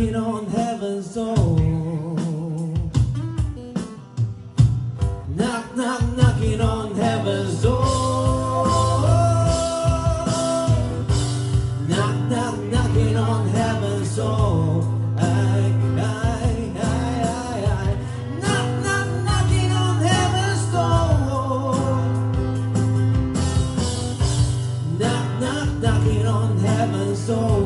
knocking on heaven's door. Knock, knock, knocking on heaven's door. Knock, knock, knocking on heaven's door. Aye, aye, aye, aye, aye. Knock, knock, knocking on heaven's door. Knock, knock, knocking on heaven's door.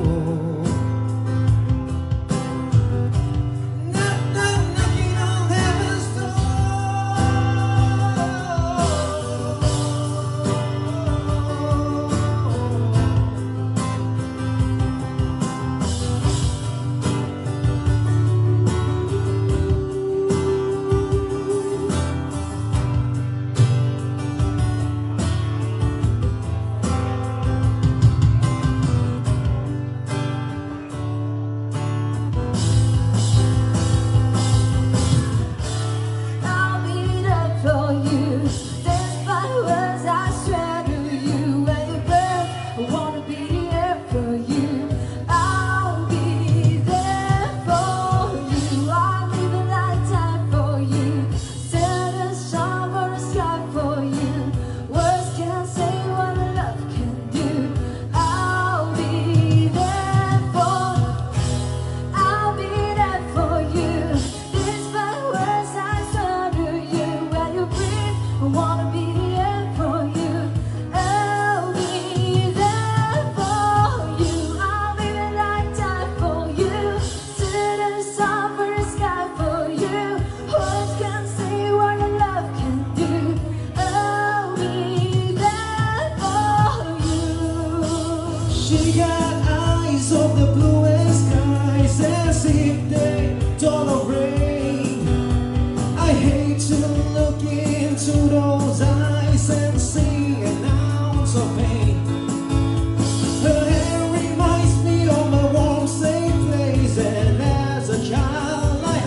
She got eyes of the bluest skies as if they don't rain. I hate to look into those eyes and see an ounce of pain. Her hair reminds me of my warm, safe place, and as a child I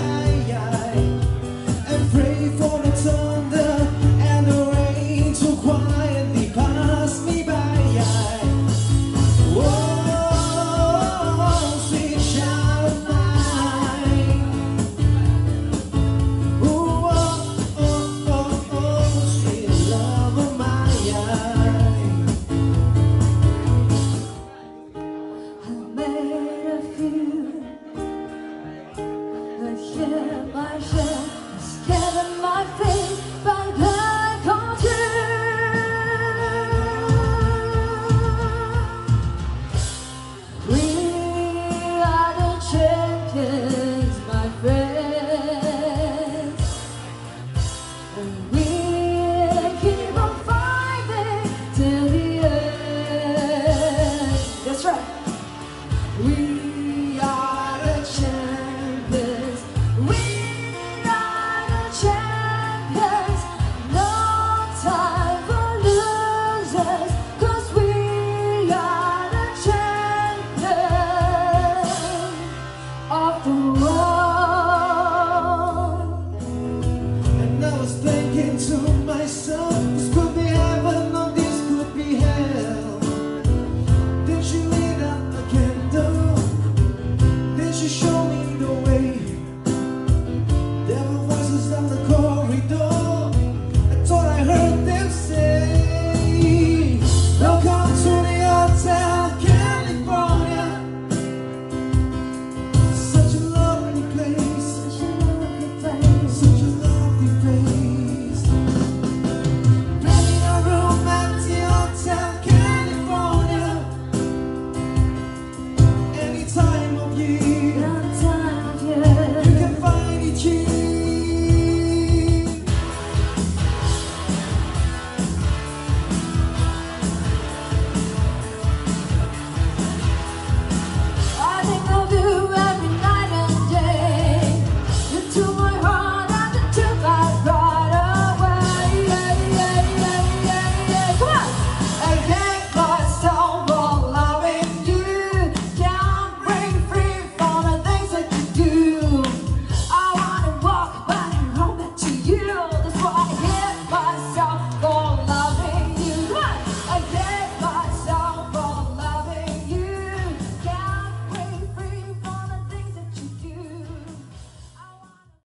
and pray for the thunder and the rain to quietly pass me by. We